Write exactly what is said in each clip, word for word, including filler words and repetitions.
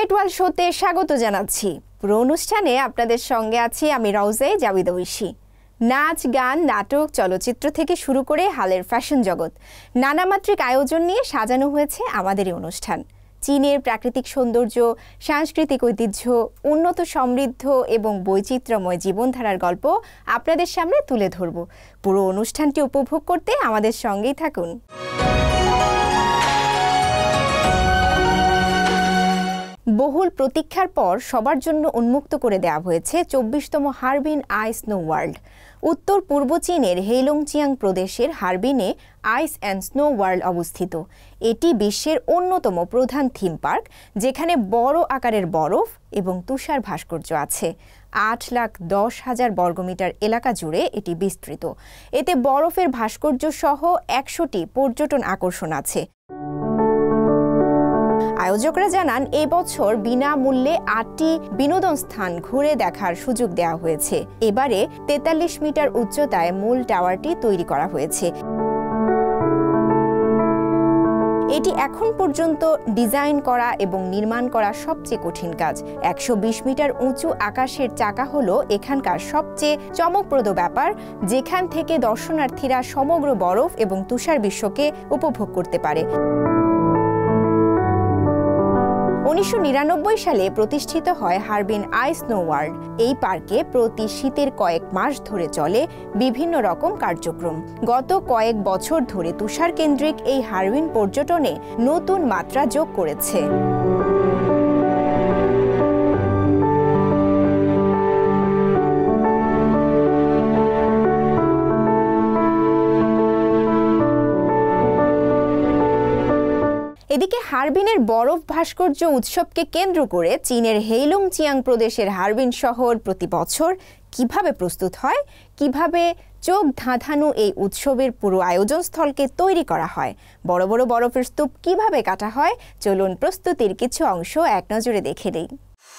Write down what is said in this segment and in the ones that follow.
Cricket world শোতে স্বাগত জানাচ্ছি। পুরো অনুষ্ঠানে আপনাদের সঙ্গে আছি আমি রওজে জাবিদ ঐশী। নাচ, গান, নাটক, চলচ্চিত্র থেকে শুরু করে হালের ফ্যাশন জগৎ নানামাত্রিক আয়োজন নিয়ে সাজানো হয়েছে আমাদের এই অনুষ্ঠান। চীনের প্রাকৃতিক সৌন্দর্য, সাংস্কৃতিক ঐতিহ্য, উন্নত সমৃদ্ধ এবং বৈচিত্র্যময় জীবনধারার গল্প আপনাদের সামনে তুলে ধরব। পুরো অনুষ্ঠানটি উপভোগ করতে আমাদের সঙ্গেই থাকুন। বহুল প্রতীক্ষার পর সবার জন্য উন্মুক্ত করে দেওয়া হয়েছে চব্বিশতম হারবিন আইস স্নো ওয়ার্ল্ড। উত্তর পূর্ব চীনের হেইলংচিয়াং প্রদেশের হারবিনে আইস অ্যান্ড স্নো ওয়ার্ল্ড অবস্থিত। এটি বিশ্বের অন্যতম প্রধান থিম পার্ক, যেখানে বড় আকারের বরফ এবং তুষার ভাস্কর্য আছে। আট লাখ দশ হাজার বর্গমিটার এলাকা জুড়ে এটি বিস্তৃত। এতে বরফের ভাস্কর্য সহ একশোটি পর্যটন আকর্ষণ আছে। আয়োজকরা জানান, এবছর বিনামূল্যে আটটি বিনোদন স্থান ঘুরে দেখার সুযোগ দেওয়া হয়েছে। এবারে তেতাল্লিশ মিটার উচ্চতায় মূল টাওয়ারটি তৈরি করা হয়েছে। এটি এখন পর্যন্ত ডিজাইন করা এবং নির্মাণ করা সবচেয়ে কঠিন কাজ। একশো বিশ মিটার উঁচু আকাশের চাকা হলো এখানকার সবচেয়ে চমকপ্রদ ব্যাপার, যেখান থেকে দর্শনার্থীরা সমগ্র বরফ এবং তুষার বিশ্বকে উপভোগ করতে পারে। উনিশশো নিরানব্বই সালে প্রতিষ্ঠিত হয় হারবিন আইস স্নো ওয়ার্ল্ড। এই পার্কে প্রতি শীতের কয়েক মাস ধরে চলে বিভিন্ন রকম কার্যক্রম। গত কয়েক বছর ধরে তুষার কেন্দ্রিক এই হারবিন পর্যটনে নতুন মাত্রা যোগ করেছে। এদিকে হারবিনের বরফ ভাস্কর্য উৎসবকে কেন্দ্র করে চীনের হেইলংচিয়াং প্রদেশের হারবিন শহর প্রতি বছর কিভাবে প্রস্তুত হয়, কিভাবে চোখ ধাঁধানো এই উৎসবের পুরো আয়োজন স্থলকে তৈরি করা হয়, বড় বড় বরফের স্তূপ কিভাবে কাটা হয়, চলুন প্রস্তুতির কিছু অংশ এক নজরে দেখে নেই।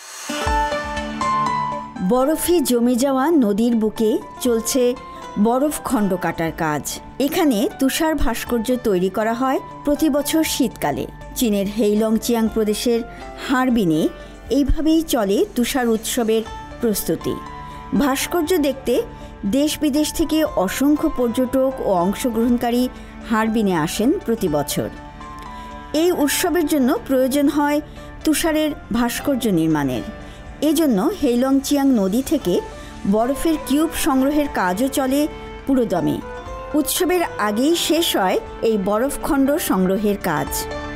বরফে জমে যাওয়া নদীর বুকে চলছে বরফ খণ্ড কাটার কাজ। এখানে তুষার ভাস্কর্য তৈরি করা হয় প্রতি বছর শীতকালে। চীনের হেইলংচিয়াং প্রদেশের হারবিনে এইভাবেই চলে তুষার উৎসবের প্রস্তুতি। ভাস্কর্য দেখতে দেশ বিদেশ থেকে অসংখ্য পর্যটক ও অংশগ্রহণকারী হারবিনে আসেন প্রতি বছর। এই উৎসবের জন্য প্রয়োজন হয় তুষারের ভাস্কর্য নির্মাণের। এজন্য হেইলংচিয়াং নদী থেকে বরফের কিউব সংগ্রহের কাজও চলে পুরোদমে। উৎসবের আগেই শেষ হয় এই বরফখণ্ড সংগ্রহের কাজ।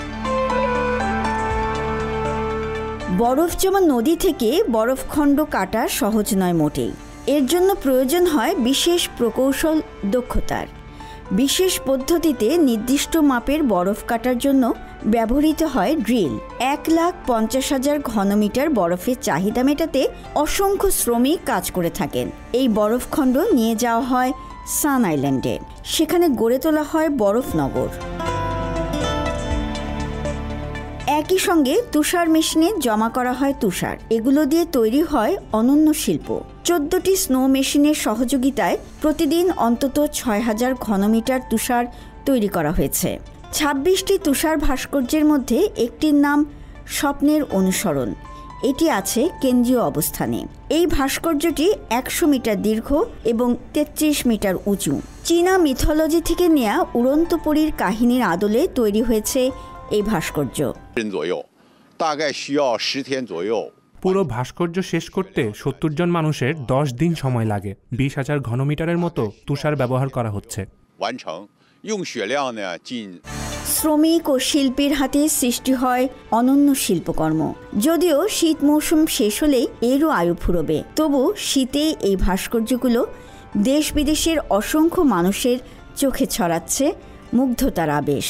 বরফ জমা নদী থেকে বরফখণ্ড কাটা সহজ নয় মোটেই। এর জন্য প্রয়োজন হয় বিশেষ প্রকৌশল দক্ষতার। বিশেষ পদ্ধতিতে নির্দিষ্ট মাপের বরফ কাটার জন্য ব্যবহৃত হয় ড্রিল। এক লাখ পঞ্চাশ হাজার ঘনমিটার বরফের চাহিদা মেটাতে অসংখ্য শ্রমিক কাজ করে থাকেন। এই বরফখণ্ড নিয়ে যাওয়া হয় সান আইল্যান্ডে। সেখানে গড়ে তোলা হয় বরফনগর। একই সঙ্গে তুষার মেশিনে জমা করা হয় তুষার। এগুলো দিয়ে তৈরি হয় অনন্য শিল্প। চোদ্দটি স্নো মেশিনের সহযোগিতায় প্রতিদিন অন্তত ছয় হাজার ঘনমিটার তুষার তৈরি করা হয়েছে। ছাব্বিশটি তুষার ভাস্কর্যের মধ্যে একটির নাম স্বপ্নের অনুসরণ। এটি আছে কেন্দ্রীয় অবস্থানে। এই ভাস্কর্যটি একশো মিটার দীর্ঘ এবং তেত্রিশ মিটার উঁচু। চীনা মিথোলজি থেকে নেয়া উড়ন্ত পরীর কাহিনীর আদলে তৈরি হয়েছে এই ভাস্কর্য। পুরো ভাস্কর্য শেষ করতে সত্তর জন মানুষের দশ দিন সময় লাগে। বিশ হাজার ঘনমিটারের মতো তুষার ব্যবহার করা হচ্ছে। শ্রমিক ও শিল্পীর হাতে সৃষ্টি হয় অনন্য শিল্পকর্ম। যদিও শীত মৌসুম শেষ হলেই এরও আয়ু ফুরবে, তবু শীতে এই ভাস্কর্যগুলো দেশ বিদেশের অসংখ্য মানুষের চোখে ছড়াচ্ছে মুগ্ধতার আবেশ।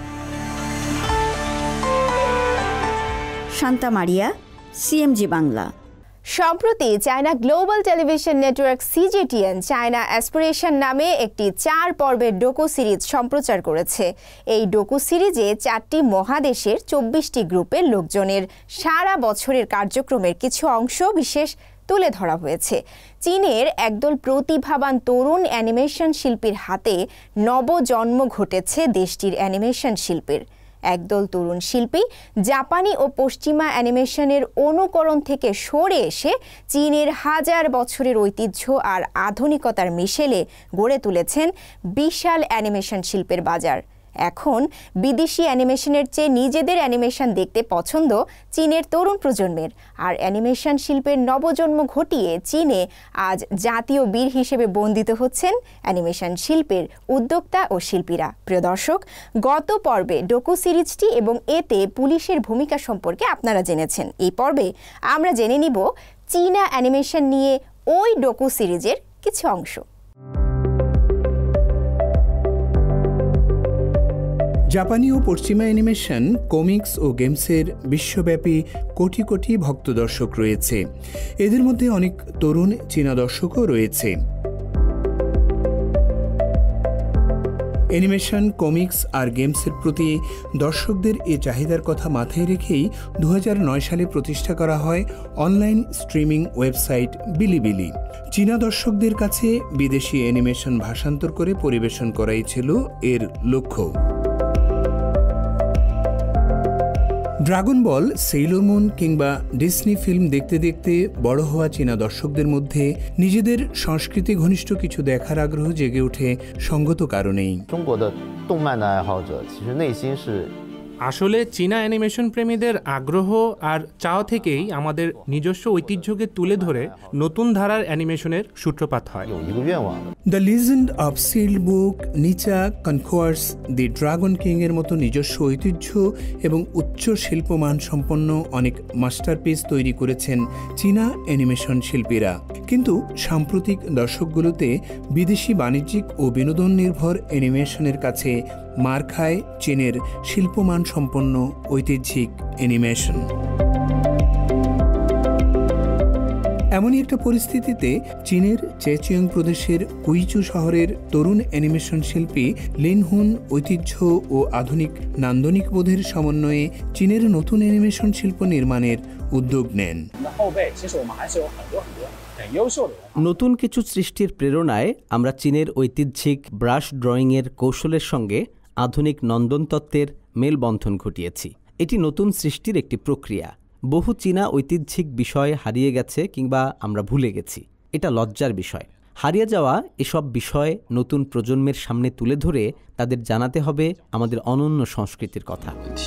শান্তা মারিয়া, সিএমজি বাংলা। সম্প্রতি China global television network CGTN China aspiration নামে একটি চার পর্বের ডোকু সিরিজ সম্প্রচার করেছে। এই ডোকু সিরিজে চারটি মহাদেশের চব্বিশটি গ্রুপের লোকজনের সারা বছরের কার্যক্রমের কিছু অংশ বিশেষ তুলে ধরা হয়েছে। চীনের একদল প্রতিভাবান তরুণ অ্যানিমেশন শিল্পীর হাতে নবজন্ম ঘটেছে দেশটির অ্যানিমেশন শিল্পের। একদল তরুণ শিল্পী জাপানি ও পশ্চিমা অ্যানিমেশনের অনুকরণ থেকে সরে এসে চীনের হাজার বছরের ঐতিহ্য আর আধুনিকতার মিশেলে গড়ে তুলেছেন বিশাল অ্যানিমেশন শিল্পের বাজার। এখন বিদেশি অ্যানিমেশনের চেয়ে নিজেদের অ্যানিমেশন দেখতে পছন্দ চীনের তরুণ প্রজন্মের, আর অ্যানিমেশন শিল্পের নবজন্ম ঘটিয়ে চীনে আজ জাতীয় বীর হিসেবে বন্দিত হচ্ছেন অ্যানিমেশন শিল্পের উদ্যোক্তা ও শিল্পীরা। প্রিয় দর্শক, গত পর্বে ডোকু সিরিজটি এবং এতে পুলিশের ভূমিকা সম্পর্কে আপনারা জেনেছেন। এই পর্বে আমরা জেনে নিব চীনা অ্যানিমেশন নিয়ে ওই ডোকু সিরিজের কিছু অংশ। জাপানি ও পশ্চিমা অ্যানিমেশন, কমিক্স ও গেমসের বিশ্বব্যাপী কোটি কোটি ভক্ত দর্শক রয়েছে। এদের মধ্যে অনেক তরুণ চীনা দর্শকও রয়েছে। অ্যানিমেশন, কমিক্স আর গেমসের প্রতি দর্শকদের এ চাহিদার কথা মাথায় রেখেই দু হাজার নয় সালে প্রতিষ্ঠা করা হয় অনলাইন স্ট্রিমিং ওয়েবসাইট বিলিবিলি। চীনা দর্শকদের কাছে বিদেশি অ্যানিমেশন ভাষান্তর করে পরিবেশন করাই ছিল এর লক্ষ্য। ড্রাগন বল, সেইলর মুন কিংবা ডিসনি ফিল্ম দেখতে দেখতে বড় হওয়া চীনা দর্শকদের মধ্যে নিজেদের সংস্কৃতি ঘনিষ্ঠ কিছু দেখার আগ্রহ জেগে ওঠে সঙ্গত কারণেই। আসলে চীনা অ্যানিমেশন প্রেমীদের আগ্রহ আর চাওয়া থেকেই আমাদের নিজস্ব ঐতিহ্যকে তুলে ধরে নতুন ধারার অ্যানিমেশনের সূত্রপাত হয়। The legend of sealed book, Nezha, conquers, the dragon king এর মতো নিজস্ব ঐতিহ্য এবং উচ্চ শিল্পমান সম্পন্ন অনেক মাস্টারপিস তৈরি করেছেন চীনা অ্যানিমেশন শিল্পীরা। কিন্তু সাম্প্রতিক দশকগুলোতে বিদেশি বাণিজ্যিক ও বিনোদন নির্ভর অ্যানিমেশনের কাছে মার খায় চীনের শিল্পমান সম্পন্ন ঐতিহ্যিক অ্যানিমেশন। এমনই একটা পরিস্থিতিতে চীনের চেচিয়ং প্রদেশের কুইচু শহরের তরুণ অ্যানিমেশন শিল্পী লিন হুন ঐতিহ্য ও আধুনিক নান্দনিক বোধের সমন্বয়ে চীনের নতুন অ্যানিমেশন শিল্প নির্মাণের উদ্যোগ নেন। নতুন কিছু সৃষ্টির প্রেরণায় আমরা চীনের ঐতিহ্যিক ব্রাশ ড্রয়িংয়ের কৌশলের সঙ্গে আধুনিক নন্দনতত্ত্বের মেলবন্ধন ঘটিয়েছি। এটি নতুন সৃষ্টির একটি প্রক্রিয়া। বহু চীনা ঐতিহ্যিক বিষয় হারিয়ে গেছে কিংবা আমরা ভুলে গেছি। এটা লজ্জার বিষয়। হারিয়ে যাওয়া এসব বিষয় নতুন প্রজন্মের সামনে তুলে ধরে তাদের জানাতে হবে আমাদের অনন্য সংস্কৃতির কথা।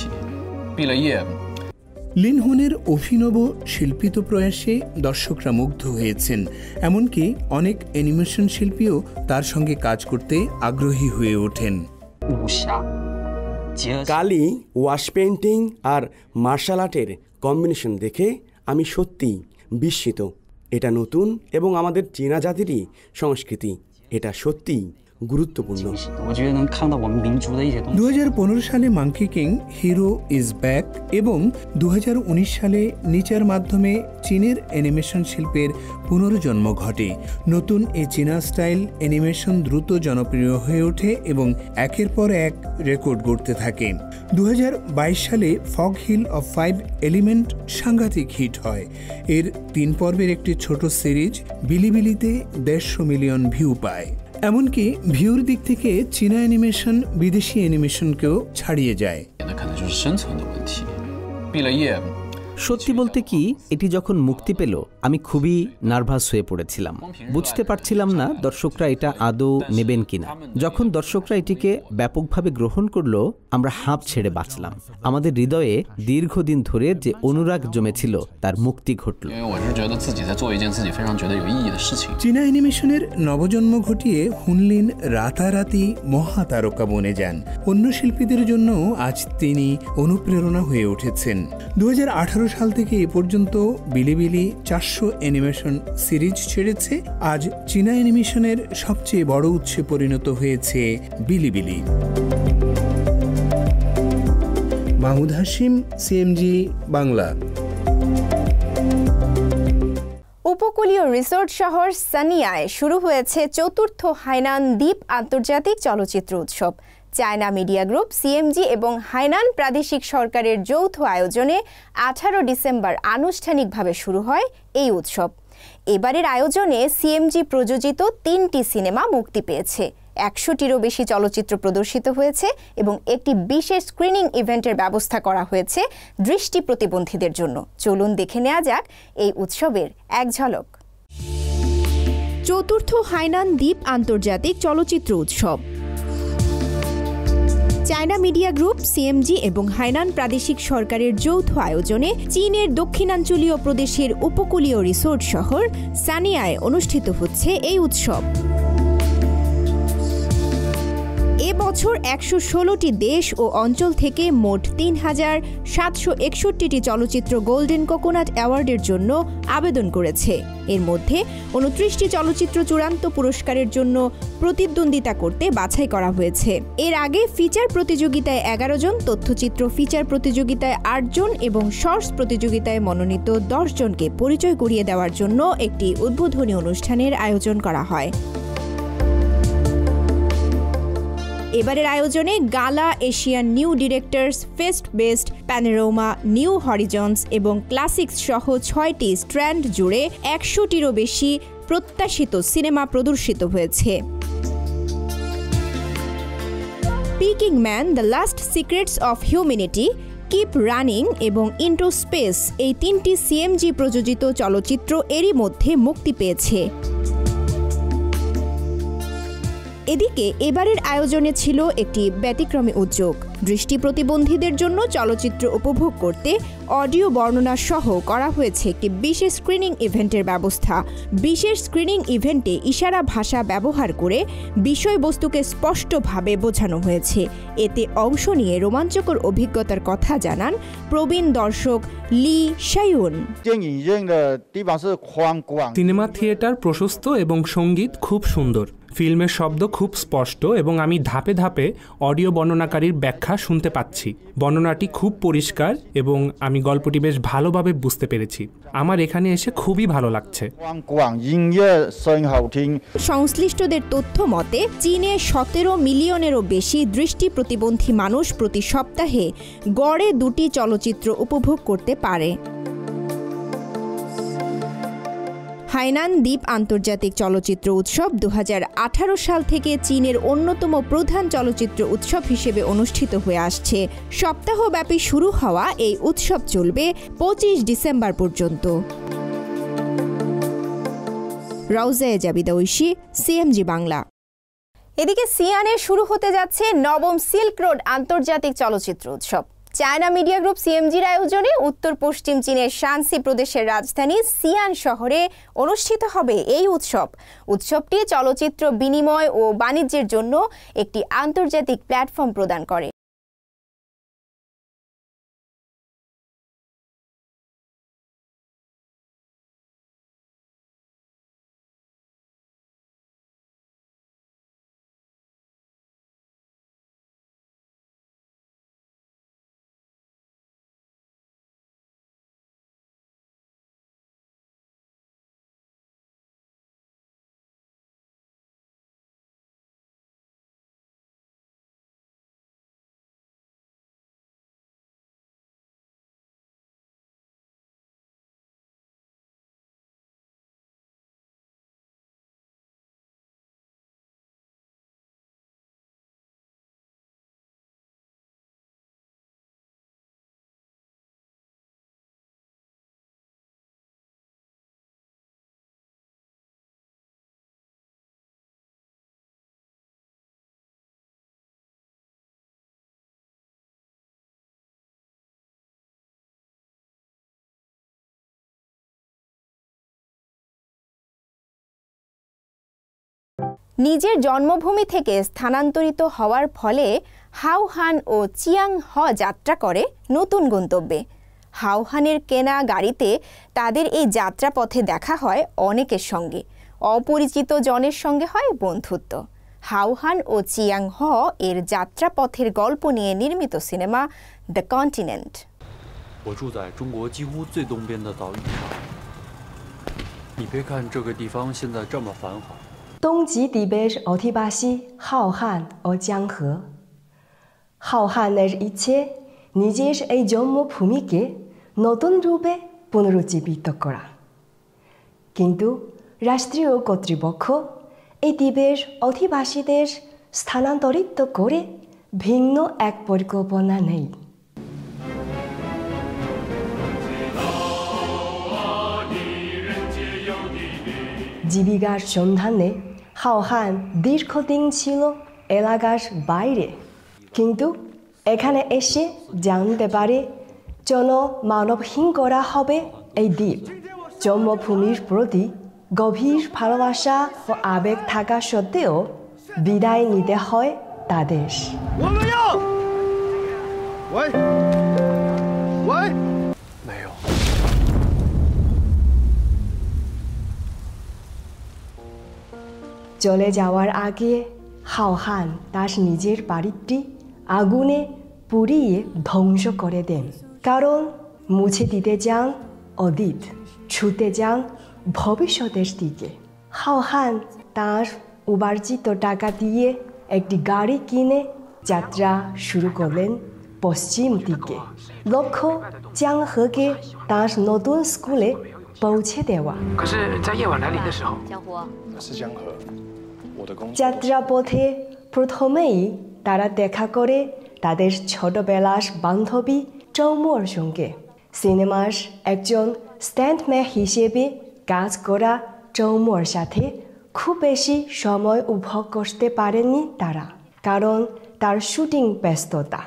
লিন হুনের অভিনব শিল্পিত প্রয়াসে দর্শকরা মুগ্ধ হয়েছেন। এমনকি অনেক অ্যানিমেশন শিল্পীও তার সঙ্গে কাজ করতে আগ্রহী হয়ে ওঠেন। কালি, ওয়াশ পেইন্টিং আর মার্শাল আর্টের কম্বিনেশন দেখে আমি সত্যি বিস্মিত। এটা নতুন এবং আমাদের চীনা জাতিরই সংস্কৃতি। এটা সত্যি গুরুত্বপূর্ণ। দু হাজার পনেরো সালে monkey king, hero is back এবং দু হাজার উনিশ সালে নিচার মাধ্যমে চীনের অ্যানিমেশন শিল্পের পুনর্জন্ম ঘটে। নতুন এই চীনা স্টাইল অ্যানিমেশন দ্রুত জনপ্রিয় হয়ে ওঠে এবং একের পর এক রেকর্ড গড়তে থাকে। দু হাজার বাইশ সালে fog hill of five element সাংঘাতিক হিট হয়। এর তিন পর্বের একটি ছোট সিরিজ বিলিবিলিতে দেড়শো মিলিয়ন ভিউ পায়। এমনকি ভিউর দিক থেকে চীনা অ্যানিমেশন বিদেশি অ্যানিমেশনকেও ছাড়িয়ে যায়। সত্যি বলতে কি, এটি যখন মুক্তি পেল আমি খুবই নার্ভাস হয়ে পড়েছিলাম। বুঝতে পারছিলাম না দর্শকরা এটা আদৌ নেবেন কিনা। যখন দর্শকরা এটিকে ব্যাপকভাবে গ্রহণ করলো আমরা হাঁপ ছেড়ে বাঁচলাম। আমাদের হৃদয়ে দীর্ঘদিন ধরে যে অনুরাগ জমেছিল তার মুক্তি ঘটল। চীনা অ্যানিমেশনের নবজন্ম ঘটিয়ে হুনলিন রাতারাতি মহাতারকা বনে যান। অন্য শিল্পীদের জন্য আজ তিনি অনুপ্রেরণা হয়ে উঠেছেন। দু হাজার আঠারো সাল থেকে এ পর্যন্ত বিলিবিলি চারশো অ্যানিমেশন সিরিজ ছেড়েছে। আজ চীনা অ্যানিমেশনের সবচেয়ে বড় উৎসে পরিণত হয়েছে বিলিবিলি। মাহমুদ হাশিম, সিএমজি বাংলা। উপকূলীয় রিসোর্ট শহর সানিয়ায় শুরু হয়েছে চতুর্থ হাইনান দ্বীপ আন্তর্জাতিক চলচ্চিত্র উৎসব। চায়না মিডিয়া গ্রুপ, সিএমজি এবং হাইনান প্রাদেশিক সরকারের যৌথ আয়োজনে আঠারো ডিসেম্বর আনুষ্ঠানিকভাবে শুরু হয় এই উৎসব। এবারের আয়োজনে সিএমজি প্রযোজিত তিনটি সিনেমা মুক্তি পেয়েছে। একশোটিরও বেশি চলচ্চিত্র প্রদর্শিত হয়েছে এবং একটি বিশেষ স্ক্রিনিং ইভেন্টের ব্যবস্থা করা হয়েছে দৃষ্টি প্রতিবন্ধীদের জন্য। চলুন দেখে নেওয়া যাক এই উৎসবের এক ঝলক। চতুর্থ হাইনান দ্বীপ আন্তর্জাতিক চলচ্চিত্র উৎসব। চায়না মিডিয়া গ্রুপ, সিএমজি এবং হাইনান প্রাদেশিক সরকারের যৌথ আয়োজনে চীনের দক্ষিণাঞ্চলীয় প্রদেশের উপকূলীয় রিসোর্ট শহর সানিয়ায় অনুষ্ঠিত হচ্ছে এই উৎসব। এ বছর একশো ষোলোটি দেশ ও অঞ্চল থেকে মোট তিন হাজার সাতশো একষট্টিটি চলচ্চিত্র গোল্ডেন কোকোনাট অ্যাওয়ার্ডের জন্য আবেদন করেছে। এর মধ্যে উনত্রিশটি চলচ্চিত্র চূড়ান্ত পুরস্কারের জন্য প্রতিদ্বন্দ্বিতা করতে বাছাই করা হয়েছে। এর আগে ফিচার প্রতিযোগিতায় এগারো জন, তথ্যচিত্র ফিচার প্রতিযোগিতায় আট জন এবং শর্টস প্রতিযোগিতায় মনোনীত দশ জনকে পরিচয় করিয়ে দেওয়ার জন্য একটি উদ্বোধনী অনুষ্ঠানের আয়োজন করা হয়। এবারের আয়োজনে gala, Asian new directors fest best, panorama, new horizons এবং ক্লাসিক্স সহ ছয়টি স্ট্র্যান্ড জুড়ে একশোটিরও বেশি প্রত্যাশিত সিনেমা প্রদর্শিত হয়েছে। Peking man, the last secrets of humanity, keep running এবং ইন্টো স্পেস এই তিনটি সিএমজি প্রযোজিত চলচ্চিত্র এরই মধ্যে মুক্তি পেয়েছে। এদিকে এবারের আয়োজনে ছিল একটি ব্যতিক্রমী উদ্যোগ। দৃষ্টি প্রতিবন্ধীদের জন্য চলচ্চিত্র উপভোগ করতে অডিও বর্ণনা সহ করা হয়েছে একটি বিশেষ স্ক্রিনিং ইভেন্টের ব্যবস্থা। বিশেষ স্ক্রিনিং ইভেন্টে ইশারা ভাষা ব্যবহার করে বিষয়বস্তুকে স্পষ্টভাবে বোঝানো হয়েছে। এতে অংশ নিয়ে রোমাঞ্চকর অভিজ্ঞতার কথা জানান প্রবীণ দর্শক লি শাইউন। সিনেমা থিয়েটার প্রশস্ত এবং সঙ্গীত খুব সুন্দর। ফিল্মের শব্দ খুব স্পষ্ট এবং আমি ধাপে ধাপে অডিও বর্ণনাকারীর ব্যাখ্যা শুনতে পাচ্ছি। বর্ণনাটি খুব পরিষ্কার এবং আমি গল্পটি বেশ ভালোভাবে বুঝতে পেরেছি। আমার এখানে এসে খুবই ভালো লাগছে। সংশ্লিষ্টদের তথ্য মতে চীনে সতেরো মিলিয়নেরও বেশি দৃষ্টি প্রতিবন্ধী মানুষ প্রতি সপ্তাহে গড়ে দুটি চলচ্চিত্র উপভোগ করতে পারে। হাইনান দ্বীপ আন্তর্জাতিক চলচ্চিত্র উৎসব দু হাজার আঠারো সাল থেকে চীনের অন্যতম প্রধান চলচ্চিত্র উৎসব হিসেবে অনুষ্ঠিত হয়ে আসছে। সপ্তাহব্যাপী শুরু হওয়া এই উৎসব চলবে পঁচিশ ডিসেম্বর পর্যন্ত। রাউজায়ে জাবিদা ঐশী, সিএমজি বাংলা। এদিকে সিয়ানে শুরু হতে যাচ্ছে নবম সিল্ক রোড আন্তর্জাতিক চলচ্চিত্র উৎসব। চায়না মিডিয়া গ্রুপ সিএমজির আয়োজনে উত্তর পশ্চিম চীনের শানসি প্রদেশের রাজধানী সিয়ান শহরে অনুষ্ঠিত হবে এই উৎসব। উৎসবটি চলচ্চিত্র বিনিময় ও বাণিজ্যের জন্য একটি আন্তর্জাতিক প্ল্যাটফর্ম প্রদান করে। নিজের জন্মভূমি থেকে স্থানান্তরিত হওয়ার ফলে হাওহান ও চিয়াংহ যাত্রা করে নতুন গন্তব্যে। হাওহানের কেনা গাড়িতে তাদের এই যাত্রাপথে দেখা হয় অনেকের সঙ্গে। অপরিচিত জনের সঙ্গে হয় বন্ধুত্ব। হাওহান ও চিয়াংহ এর যাত্রাপথের গল্প নিয়ে নির্মিত সিনেমা দ্য কন্টিনেন্ট। 我住在中国几乎最东边的岛屿上。你别看这个地方现在这么繁华。 东极地北是奥提巴西、浩瀚ও江河。হাওহানের ইচ্ছে নিজের এই জন্মভূমিকে নতুন রূপে পুনরুজ্জীবিত করা, কিন্তু রাষ্ট্রীয় কর্তৃপক্ষ এই দ্বীপের অধিবাসীদের স্থানান্তরিত করে ভিন্ন এক পরিকল্পনা নেই। জীবিকার সন্ধানে হাওহান দীর্ঘদিন ছিল এলাকার বাইরে, কিন্তু এখানে এসে জানতে পারে জনমানবহীন করা হবে এই দ্বীপ। জন্মভূমির প্রতি গভীর ভালোবাসা ও আবেগ থাকা সত্ত্বেও বিদায় নিতে হয় তাদের। চলে যাওয়ার আগে হাওহান তার নিজের বাড়িটি আগুনে পুড়িয়ে ধ্বংস করে দেন, কারণ মুছে দিতে যান অতীত, ছুতে যান ভবিষ্যতের দিকে। হাওহান তার উপার্জিত টাকা দিয়ে একটি গাড়ি কিনে যাত্রা শুরু করলেন পশ্চিম দিকে। লক্ষ্য জ্যাংহেকে তার নতুন স্কুলে পৌঁছে দেওয়া। যাত্রাপথে প্রথমেই তারা দেখা করে তাদের ছোটবেলার বান্ধবী চৌমোর সঙ্গে। সিনেমার একজন স্ট্যান্টম্যান হিসেবে কাজ করা চৌমোর সাথে খুব বেশি সময় উপভোগ করতে পারেনি তারা, কারণ তার শুটিং ব্যস্ততা।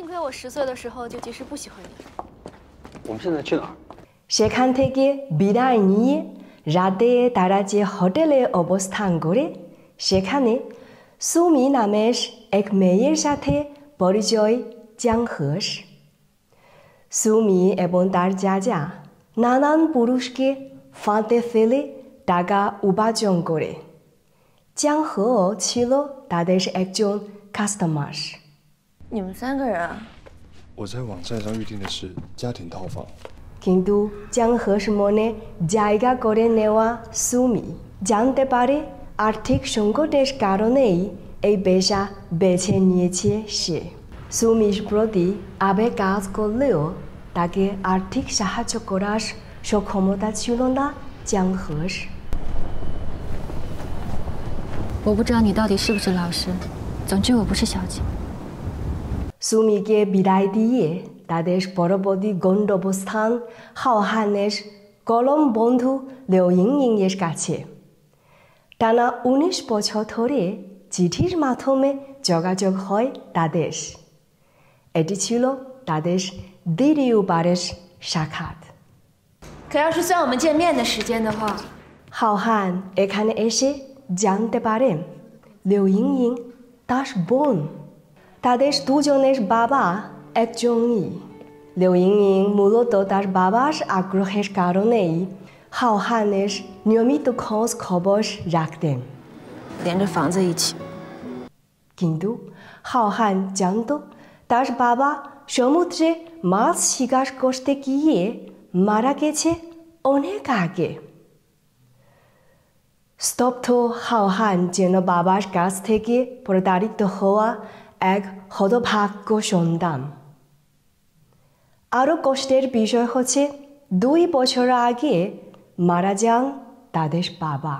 সেখান থেকে বিদায় নিয়ে রাতে তারা যে হোটেলে অবস্থান করে সেখানে সুমি নামের এক মেয়ের সাথে পরিচয় জ্যাংহের। সুমি এবং তার যাজা নানান পুরুষকে ফাঁদে ফেলে টাকা উপার্জন করে। জ্যাংহেও ছিল তাদের একজন কাস্টমার। 你们三个人啊？ 我在网站上预定的是家庭套房。 কিন্তু জ্যাংহের মনে জায়গা করে নেওয়া সুমি জানতে পারে আর্থিক সংকটের কারণেই এই পেশা বেছে নিয়েছে সে। সুমির প্রতি আবেগ কাজ করলেও তাকে আর্থিক সাহায্য করার সক্ষমতা ছিল না জ্যাংহের। 我不知道你到底是不是老师，总之我不是小姐。 সুমিকে বিদায় দিয়ে তাদের পরবর্তী গন্তব্যস্থান হাওহানের কলম বন্ধু লিউ ইংইং এর কাছে। টানা উনিশ বছর ধরে চিঠির মাধ্যমে যোগাযোগ হয় তাদের। এটি ছিল তাদের দ্বিতীয়বারের সাক্ষাৎ। 可要是算我们见面的时间的话， হাওহান এখানে এসে জানতে পারেন লিউ ইংইং তার বোন। তাদের দুজনের বাবা একজনই। লিউ ইংইং মূলত তার বাবার আগ্রহের কারণেই হাওহানের নিয়মিত খোঁজ খবর রাখতেন। 连着房子一起。 কিন্তু হাওহান জানত তার বাবা সমুদ্রে মাছ শিকার করতে গিয়ে মারা গেছে অনেক আগে। স্তব্ধ হাওহান যেন বাবার কাছ থেকে প্রতারিত হওয়া এক হতভাগ্য সন্তান। আরও কষ্টের বিষয় হচ্ছে দুই বছর আগে মারা যান তাদের বাবা।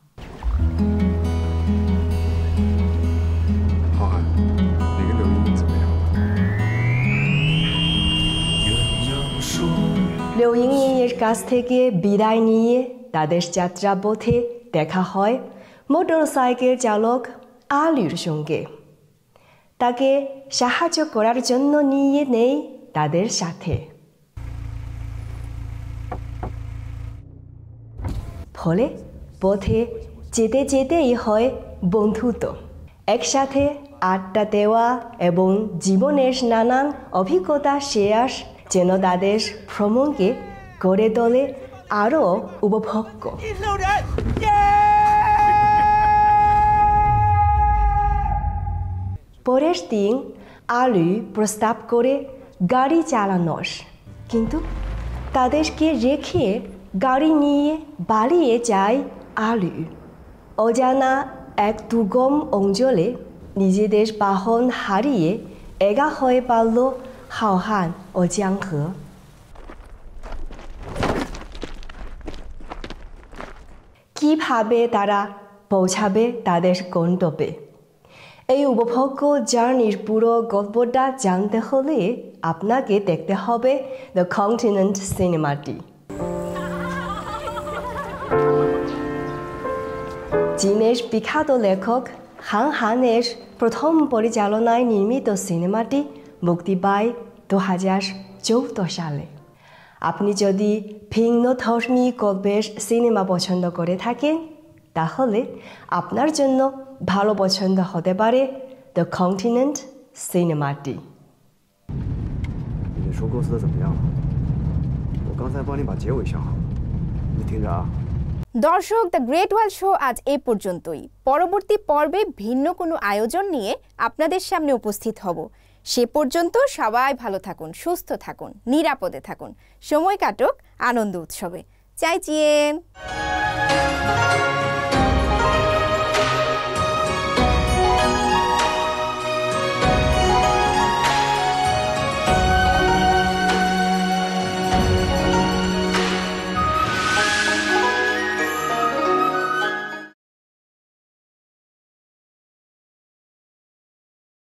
浩瀚，你跟刘英英怎么样？ লিউ ইংইং এর কাছ থেকে বিদায় নিয়ে তাদের যাত্রাপথে দেখা হয় মোটরসাইকেল চালক আলির সঙ্গে। তাকে সাহায্য করার জন্য নিয়ে নেই তাদের সাথে। ফলে পথে যেতে যেতেই হয় বন্ধুত্ব। একসাথে আড্ডা দেওয়া এবং জীবনের নানান অভিজ্ঞতা শেয়ার যেন তাদের ভ্রমণকে করে তোলে আরও উপভোগ্য। পরের দিন আলু প্রস্তাব করে গাড়ি চালানোর, কিন্তু তাদেরকে রেখে গাড়ি নিয়ে পালিয়ে যায় আলু। অজানা এক দুর্গম অঞ্চলে নিজেদের বাহন হারিয়ে একা হয়ে পড়ল হাওহান ও জ্যাংহে। কিভাবে তারা পৌঁছাবে তাদের গন্তব্যে। এই উপভোগ্য জার্নির পুরো গল্পটা জানতে হলে আপনাকে দেখতে হবে দ্য কন্টিনেন্ট সিনেমাটি। চীনের বিখ্যাত লেখক হান হানের প্রথম পরিচালনায় নির্মিত সিনেমাটি মুক্তি পায় দু হাজার চৌদ্দ সালে। আপনি যদি ভিন্ন ধর্মী গল্পের সিনেমা পছন্দ করে থাকেন তাহলে আপনার জন্য ভালো পছন্দ হতে পারে দ্য কন্টিনেন্ট সিনেমাটি। 你的收构思的怎么样了？我刚才帮你把结尾想好了，你听着啊。 দর্শক, দ্য গ্রেট ওয়ার্ল্ড শো আজ এ পর্যন্তই। পরবর্তী পর্বে ভিন্ন কোনো আয়োজন নিয়ে আপনাদের সামনে উপস্থিত হব। সে পর্যন্ত সবাই ভালো থাকুন, সুস্থ থাকুন, নিরাপদে থাকুন, সময় কাটুক আনন্দ উৎসবে। চাই চিয়েন।